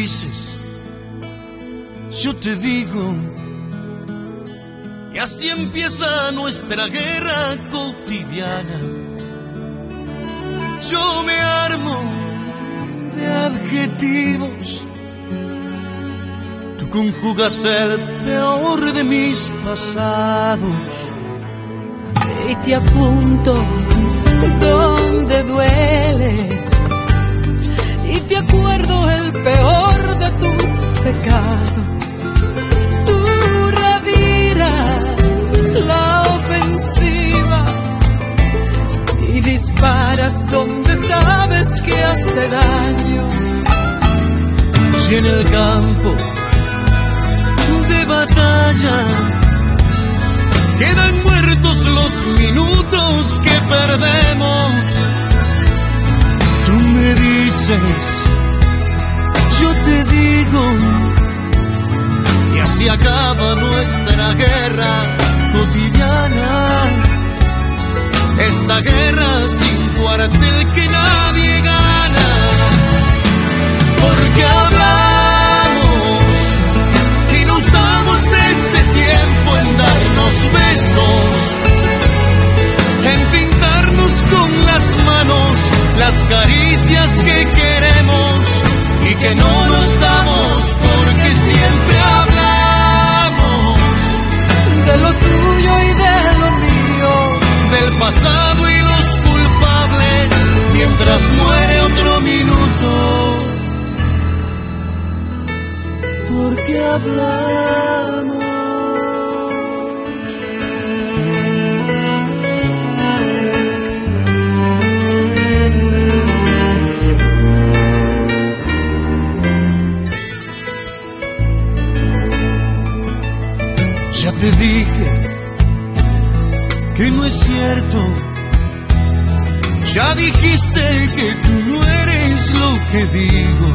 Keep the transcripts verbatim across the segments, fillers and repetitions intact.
dices, yo te digo, que así empieza nuestra guerra cotidiana. Yo me armo de adjetivos, tú conjugas el peor de mis pasados. Y te apunto donde duele, y te acuerdo el peor de tus pecados. Tú reviras la ofensiva y disparas donde sabes que hace daño. Si en el campo de batalla quedan muertos los minutos que perdemos, tú me dices, yo te digo, y así acaba nuestra guerra cotidiana. Esta guerra sin cuartel que nadie gana, porque hablamos y no usamos ese tiempo en darnos besos, en pintarnos con las manos las caricias que queremos y que no nos damos, porque siempre hablamos de lo tuyo y de lo mío, del pasado y los culpables, mientras muere otro minuto, porque hablamos. Ya te dije que no es cierto, ya dijiste que tú no eres lo que digo.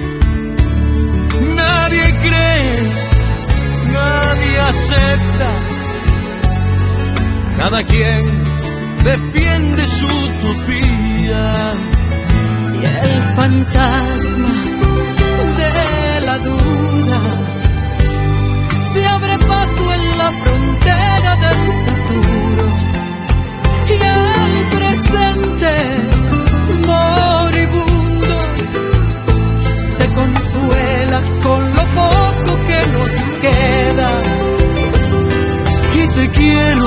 Nadie cree, nadie acepta, cada quien defiende su utopía. Y el fantasma de la duda se abre paso en la frontera del futuro, y el presente moribundo se consuela con lo poco que nos queda. Y te quiero,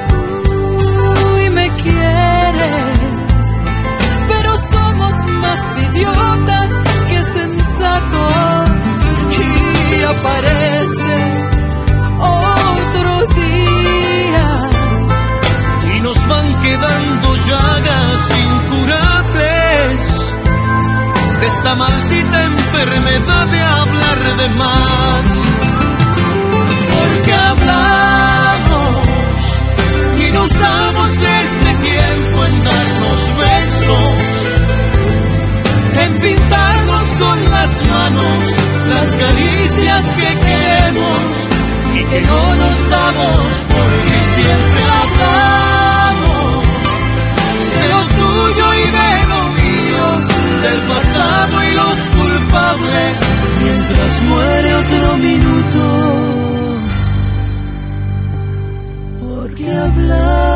y me quieres, pero somos más idiotas que sensatos, y aparece otro día y nos van quedando llagas incurables de esta maldita enfermedad de hablar de más, porque hablamos y no usamos ese tiempo en darnos besos, en pintarnos con las manos las caricias que queremos y que no nos damos, porque siempre hablamos de lo tuyo y de lo mío, del pasado y los culpables, mientras muere otro minuto, porque hablamos.